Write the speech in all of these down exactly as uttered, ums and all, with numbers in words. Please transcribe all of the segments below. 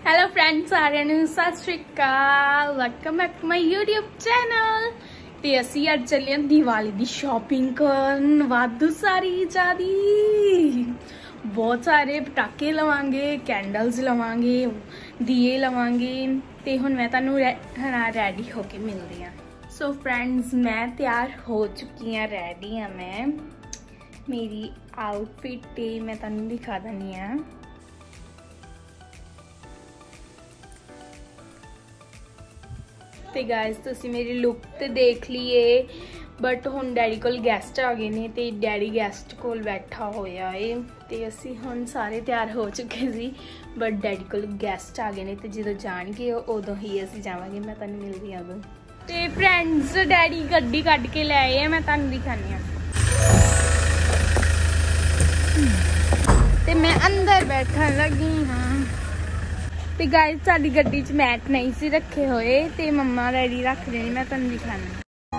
Hello friends, सारिਆਂ ਨੂੰ ਸਤਿ ਸ਼੍ਰੀ ਅਕਾਲ। Welcome back to my YouTube channel. ਤੇ ਅਸੀਂ ਅੱਜ ਚੱਲੇ ਹਾਂ ਦੀਵਾਲੀ ਦੀ ਸ਼ਾਪਿੰਗ ਕਰਨ। ਵਾਧੂ ਸਾਰੀ ਜਿਆਦੀ ਬਹੁਤ ਸਾਰੇ ਪਟਾਕੇ ਲਵਾਂਗੇ, ਕੈਂਡਲਸ ਲਵਾਂਗੇ, ਦੀਏ ਲਵਾਂਗੇ। ਤੇ ਹੁਣ ਮੈਂ ਤੁਹਾਨੂੰ ਰੈਡੀ ਹੋ ਕੇ ਮਿਲਦੀ ਹਾਂ। ਸੋ फ्रेंड्स, मैं तैयार हो चुकी हाँ, रेडी हाँ। मैं मेरी आउटफिट मैं तुहानू दिखा देनी हाँ। तो गाइस तुसी मेरी लुक तो देख लीए, बट हुण डैडी कोल गैसट आ गए ने ते डैडी गैसट कोल बैठा होया है। ते असी हुण सारे तैयार हो चुके सी, बट डैडी कोल गैसट आ गए ने ते जदों जाणगे उदों ही असी जावांगे। मैं तुहानू मिलदी हां उदों। ते फ्रेंड्स, डैडी गड्डी कढ के ले आए, मैं तुहानू दिखानी हां। ते मैं अंदर बैठन लगी हाँ। ते गाइस साडी गड्डी च मैट नहीं सी रखे होए, ते मम्मा डैडी रख रहे ने। मैं तुहानू दिखानी।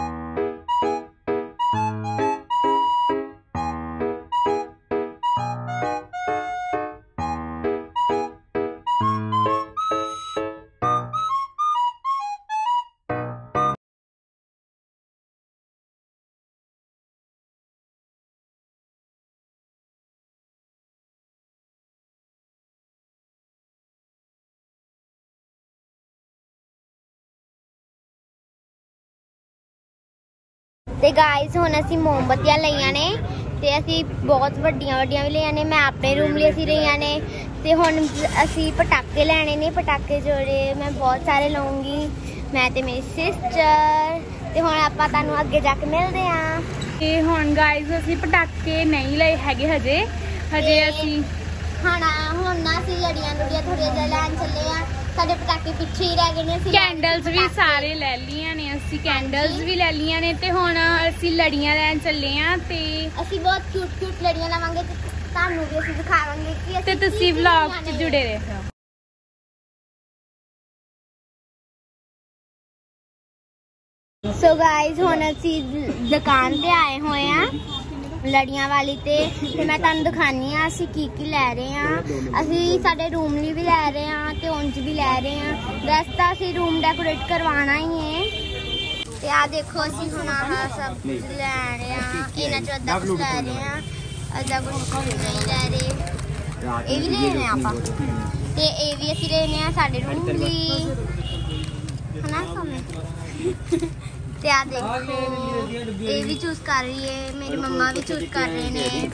ते गाइस हुण असीं मोमबत्तियां लईआं ने, ते असीं बहुत वड्डियां वड्डियां भी लईआं ने। मैं अपने रूम लिए असीं लईआं ने। ते हुण असीं पटाके लैणे ने। पटाके जोड़े मैं बहुत सारे लऊंगी, मैं ते मेरी सिस्टर। ते हुण आपां तुहानू अगे जाके मिलदे आं। ते हुण गाइस असीं पटाके नहीं लए हैगे हजे हजे असीं हुण हुण ना असीं लड़ियां लुड़ियां थोड़ियां जिहा लैण चले आ। साडे पटाके पिछे ही रह गए ने। कैंडल्स भी सारे ले लिया ने, असी कैंडल्स भी ले लिया ने। ते हुण असी लड़ियां लैन चले आ। ते असी बहुत क्यूट क्यूट लड़ियां लवांगे ते तुहानू भी असी दिखावांगे कि ते तुसी व्लॉग च जुड़े रहो। सो गाइस हुण असी दुकान ते आए होए आ लड़ियां वाली ते, ते मैं तुहानू दिखानी आ असी की की लै रहे हैं। असी साडे रूम लिए भी लै रहे हैं ते उंज भी लै रहे हैं। वैसे तो असी रूम डेकोरेट करवाना ही है। ते आ देखो असी हुण आह सब कुछ लै रहे हैं। इन्हां चों अद्धा कुछ लै रहे हैं, अद्धा कुछ नहीं लै रहे। ये भी लेने आपां ते ये भी असी लेने आ साडे रूम लई, है ना सामने। ते आ देखो ये भी चूज कर रही है, मेरी मम्मा भी चूज कर रहे ने।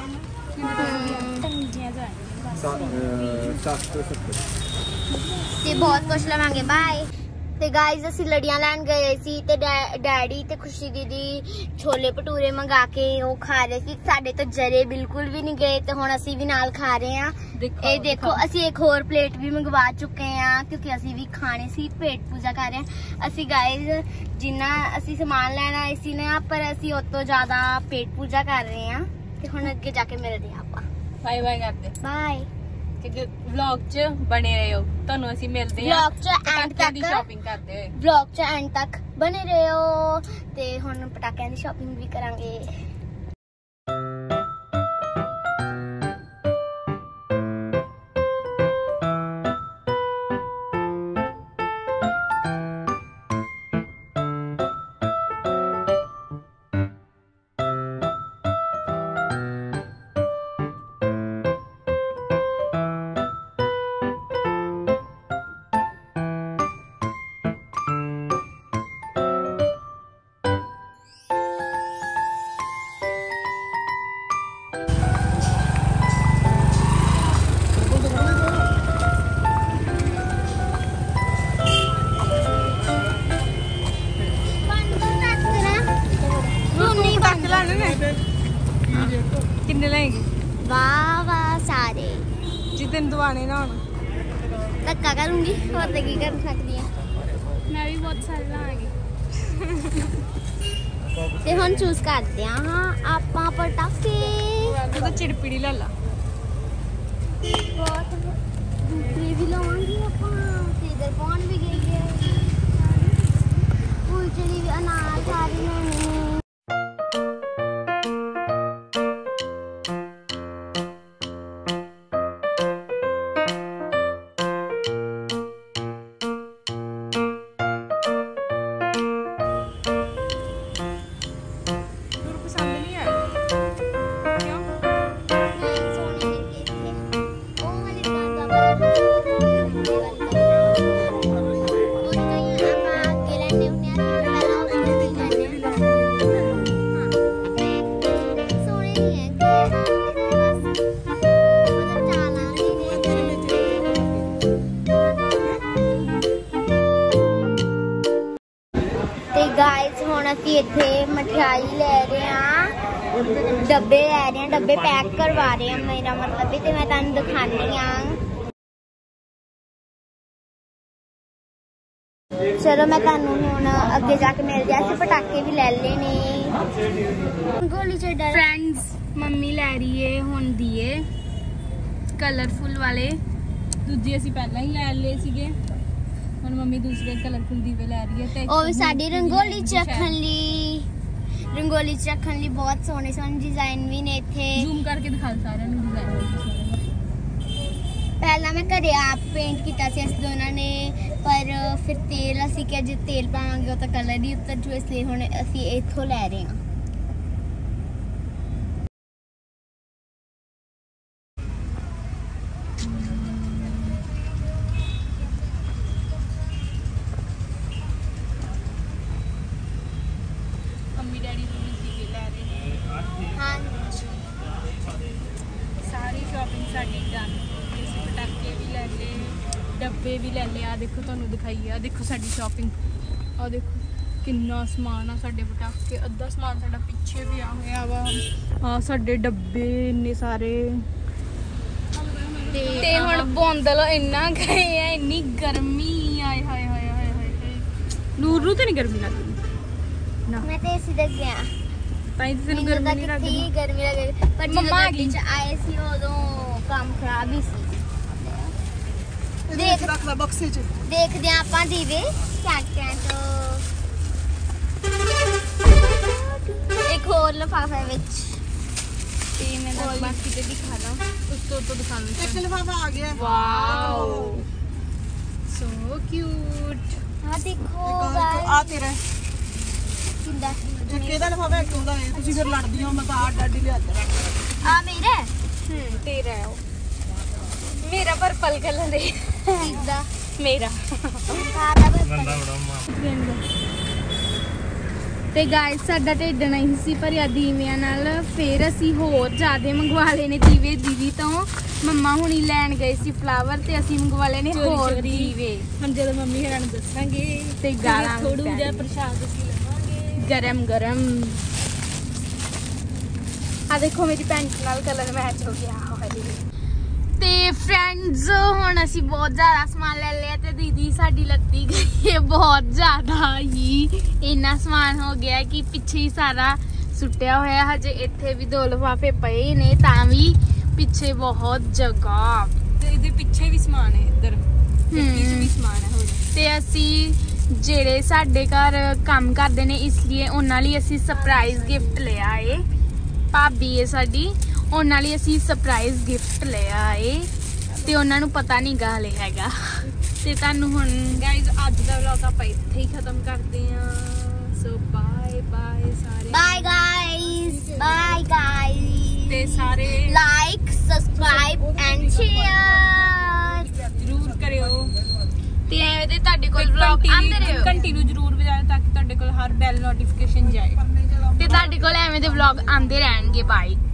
ते बहुत कुछ लवांगे। बाय। ते गाइस असी लड़ियां लैन गए सी ते डैडी ते खुशी दीदी छोले भटूरे मंगा के वो खा रहे सी। साडे तो जरे बिल्कुल भी नहीं गए, ते हुण असी भी नाल खा रहे हैं। ये देखो असी एक होर प्लेट भी मंगवा चुके हैं, क्योंकि असी भी खाने सी, पेट पूजा कर रहे हैं। असी गाइस जिन्ना असी सामान लैना इसी ने, पर असी उस तो ज्यादा पेट पूजा कर रहे हैं। ते हुण अगे जाके मिलदे हैं आपां। बाय बाय करदे। बाय। व्लॉग च बने रहो, तुहानू असीं मिलदे हां। व्लॉग च एंड तक शॉपिंग करदे होए व्लॉग च एंड तक बने रहो। ते हुण पटाकियां दी शॉपिंग भी करांगे। किन्ने लेंगे? वाह वाह सारे जितने दवाने ना धक्का करूंगी और तो की कर सकती है। मैं भी बहुत सारे लाएंगे। ते हुण चूज करते हैं हाँ आपां पटाके। तो चिड़पिड़ी ला ला। बहुत दूसरी भी लवांगी आपां। ते इधर कौन भी गई है फुलझड़ी भी अनार सारी लेनी। ਹੁਣ ਅਸੀਂ ਇੱਥੇ ਮਠਿਆਈ ਲੈ ਰਹੇ ਹਾਂ, ਡੱਬੇ ਲੈ ਰਹੇ ਹਾਂ, ਡੱਬੇ ਪੈਕ ਕਰਵਾ ਰਹੇ ਹਾਂ ਮੇਰਾ ਮਤਲਬ, ਤੇ ਮੈਂ ਤੁਹਾਨੂੰ ਦਿਖਾਣੀ ਆ। ਚਲੋ ਮੈਂ ਤੁਹਾਨੂੰ ਹੁਣ ਅੱਗੇ ਜਾ ਕੇ ਮਿਲਦੇ ਹਾਂ। ਅਸੀਂ ਪਟਾਕੇ ਵੀ ਲੈ ਲਏ ਨੇ। ਗੋਲੀ ਚੱਡਾ ਫਰੈਂਡਸ ਮੰਮੀ ਲੈ ਰਹੀ ਏ ਹੁਣ ਦੀਏ ਕਲਰਫੁਲ ਵਾਲੇ, ਦੂਜੇ ਅਸੀਂ ਪਹਿਲਾਂ ਹੀ ਲੈ ਲਏ ਸੀਗੇ, ਹੁਣ ਮੰਮੀ ਦੂਸਰੇ ਕਲਰਫੁਲ ਦੀਵੇ ਲੈ ਰਹੀ ਹੈ। ਤੇ ਉਹ ਵੀ ਸਾਡੀ ਰੰਗੋਲੀ ਚ ਰੱਖਣ ਲਈ, ਰੰਗੋਲੀ ਚ ਰੱਖਣ ਲਈ ਬਹੁਤ ਸੋਹਣੇ ਸੋਹਣੇ ਡਿਜ਼ਾਈਨ ਵੀ ਨੇ ਇੱਥੇ। ਜ਼ੂਮ ਕਰਕੇ ਦਿਖਾ ਸਾਰਿਆਂ ਨੂੰ ਡਿਜ਼ਾਈਨ। ਪਹਿਲਾਂ ਮੈਂ ਘਰੇ ਆਪ ਪੇਂਟ ਕੀਤਾ ਸੀ ਅਸੀਂ ਦੋਨਾਂ ਨੇ, ਪਰ ਫਿਰ ਤੇਲ ਅਸੀਂ ਕਿ ਜੇ ਤੇਲ ਪਾਵਾਂਗੇ ਉਹ ਤਾਂ ਕਲਰ ਹੀ ਉਤਰ ਜੂ, ਇਸ ਲਈ ਹੁਣ ਅਸੀਂ ਇੱਥੋਂ ਲੈ ਰਹੇ ਹਾਂ। ਮੰਮੀ ਡੈਡੀ ਨੂੰ ਵੀ ਲੈ ਰਹੇ ਨੇ। ਹਾਂ ਸਾਰੀ ਸ਼ਾਪਿੰਗ ਸਾਡੀ ਡਨ। ਅਸੀਂ ਪਟਾਕੇ ਵੀ ਲੈ ਲਏ, ਡੱਬੇ ਵੀ ਲੈ ਲਏ। ਆ ਦੇਖੋ ਤੁਹਾਨੂੰ ਦਿਖਾਈ ਆ, ਦੇਖੋ ਸਾਡੀ ਸ਼ਾਪਿੰਗ। ਆ ਦੇਖੋ ਕਿੰਨਾ ਸਮਾਨ ਆ ਸਾਡੇ ਪਟਾਕੇ, ਅੱਧਾ ਸਮਾਨ ਸਾਡਾ ਪਿੱਛੇ ਪਿਆ ਹੋਇਆ ਵਾ। ਆ ਸਾਡੇ ਡੱਬੇ ਇੰਨੇ ਸਾਰੇ। ਤੇ ਹੁਣ ਬੋਂਦਲ ਇੰਨਾ ਗਏ ਆ, ਇੰਨੀ ਗਰਮੀ ਆਏ ਹਾਏ ਹਾਏ ਹਾਏ ਹਾਏ। ਨੂਰ ਨੂੰ ਤੇ ਨਹੀਂ ਗਰਮੀ ਲੱਗਦੀ ਨਾ, ਮੈਂ ਤੇ ਇਸੇ ਦੇ ਗਿਆ ਤਾਂ ਹੀ ਤੈਨੂੰ ਗਰਮੀ ਨਹੀਂ ਲੱਗਦੀ। ਗਰਮੀ ਲੱਗੇ ਪਰ ਜਦੋਂ ਗੱਡੀ ਚ ਆਏ ਸੀ ਉਦੋਂ ਕੰਮ ਖਰਾਬ ਹੀ ਸੀ। ਦੇਖ ਰੱਖ ਲੈ ਬਕਸੇ ਚ, ਦੇਖਦੇ ਆ ਆਪਾਂ ਦੀਵੇ ਕਿਆ ਕਿਆ। ਤੋਂ ਇੱਕ ਹੋਰ ਲਿਫਾਫੇ ਵਿੱਚ ਤੇ ਮੈਂ ਤਾਂ ਬਾਕੀ ਤੇ ਦਿਖਾ ਲਾਂ, ਉਸ ਤੋਂ ਤੋਂ ਦਿਖਾ ਲਾਂ। ਇੱਕ ਲਿਫਾਫਾ ਆ ਗਿਆ। Wow so cute. ਹਾਂ ਦੇਖੋ ਆ ਤੇਰਾ ਕਿੰਦਾ ਇੱਕ ਇਹਦਾ ਲਿਫਾਫਾ, ਇੱਕ ਉਹਦਾ ਹੈ। ਤੁਸੀਂ ਫਿਰ ਲੜਦੀ ਹੋ, ਮੈਂ ਤਾਂ ਆਹ ਡਾਡੀ ਲਿਆ ਦਿੱਤਾ। ਆ ਮੇਰਾ ਹਮ ਤੇਰਾ ਹੈ ਉਹ, ਮੇਰਾ ਪਰਪਲ ਕਲਰ ਹੈ। ਕਿੰਦਾ ਮੇਰਾ ਸਾਰਾ ਬੰਦਾ ਤੇ ਗਾਇਸ ਸਾਡਾ ਢਿੱਡ ਨਹੀਂ ਸੀ ਭਰਿਆ ਦੀਵਿਆਂ ਨਾਲ, ਫਿਰ ਅਸੀਂ ਹੋਰ ਜ਼ਿਆਦਾ ਮੰਗਵਾ ਲਏ ਨੇ ਦੀਵੇ ਦੀਦੀ ਤੋਂ। ਮੰਮਾ ਹੁਣੀ ਲੈਣ ਗਏ ਸੀ ਫਲਾਵਰ ਤੇ ਅਸੀਂ ਮੰਗਵਾ ਲਏ ਨੇ ਹੋਰ ਦੀਵੇ। ਹੁਣ ਜਦੋਂ ਮੰਮੀ ਹਰਾਂ ਨੂੰ ਦੱਸਾਂਗੇ ਤੇ ਗਾਲਾਂ ਥੋੜੂ ਜਿਹਾ ਪ੍ਰਸ਼ਾਦ ਅਸੀਂ ਲਵਾਂਗੇ ਗਰਮ ਗਰਮ। ਆ ਦੇਖੋ ਮੇਰੀ ਪੈਂਟ ਨਾਲ ਕਲਰ ਮੈਚ ਹੋ ਗਿਆ ਹੋਇਆ। ਤੇ ਫਰੈਂਡਸ ਹੁਣ ਅਸੀਂ ਬਹੁਤ ਜ਼ਿਆਦਾ ਸਮਾਨ ਲੈ ਲਿਆ ਤੇ ਦੀਦੀ ਸਾਡੀ ਲੱਤੀ ਗਈ ਹੈ ਬਹੁਤ ਜ਼ਿਆਦਾ ਹੀ। ਇੰਨਾ ਸਮਾਨ ਹੋ ਗਿਆ ਕਿ ਪਿੱਛੇ ਹੀ ਸਾਰਾ ਸੁੱਟਿਆ ਹੋਇਆ। ਹਜੇ ਇੱਥੇ ਵੀ ਦੋ ਲਿਫਾਫੇ ਪਏ ਨੇ, ਤਾਂ ਵੀ ਪਿੱਛੇ ਬਹੁਤ ਜਗ੍ਹਾ। ਤੇ ਇਹਦੇ ਪਿੱਛੇ ਵੀ ਸਮਾਨ ਹੈ, ਇੱਧਰ ਇੱਥੇ ਵੀ ਸਮਾਨ ਹੈ ਹੋਰ। ਤੇ ਅਸੀਂ ਜਿਹੜੇ ਸਾਡੇ ਘਰ ਕੰਮ ਕਰਦੇ ਨੇ ਇਸ ਲਈ ਉਹਨਾਂ ਲਈ ਅਸੀਂ ਸਰਪ੍ਰਾਈਜ਼ ਗਿਫਟ ਲਿਆ ਏ। ਭਾਬੀ ਹੈ ਸਾਡੀ, ਉਹਨਾਂ ਲਈ ਅਸੀਂ ਸਰਪ੍ਰਾਈਜ਼ ਗਿਫਟ ਲਿਆ ਏ ਤੇ ਉਹਨਾਂ ਨੂੰ ਪਤਾ ਨਹੀਂ ਗਾ ਹਲੇ ਹੈਗਾ। ਤੇ ਤੁਹਾਨੂੰ ਹੁਣ ਗਾਇਜ਼ ਅੱਜ ਦਾ ਵਲੌਗ ਆਪਾਂ ਇੱਥੇ ਹੀ ਖਤਮ ਕਰਦੇ ਹਾਂ। ਸੋ ਬਾਏ ਬਾਏ ਸਾਰੇ, ਬਾਏ ਗਾਇਸ, ਬਾਏ ਗਾਇਸ। ਤੇ ਸਾਰੇ ਲਾਈਕ ਸਬਸਕ੍ਰਾਈਬ ਐਂਡ ਸ਼ੇਅਰ ਜ਼ਰੂਰ ਕਰਿਓ। ਤੇ ਐਵੇਂ ਦੇ ਤੁਹਾਡੇ ਕੋਲ ਵਲੌਗ ਆਉਂਦੇ ਰਹੋ, ਘੰਟੀ ਨੂੰ ਜ਼ਰੂਰ ਵਜਾਓ ਤਾਂ ਕਿ ਤੁਹਾਡੇ ਕੋਲ ਹਰ ਬੈਲ ਨੋਟੀਫਿਕੇਸ਼ਨ ਜਾਏ ਤੇ ਤੁਹਾਡੇ ਕੋਲ ਐਵੇਂ ਦੇ ਵਲੌਗ ਆਉਂਦੇ ਰਹਿਣਗੇ। ਬਾਏ।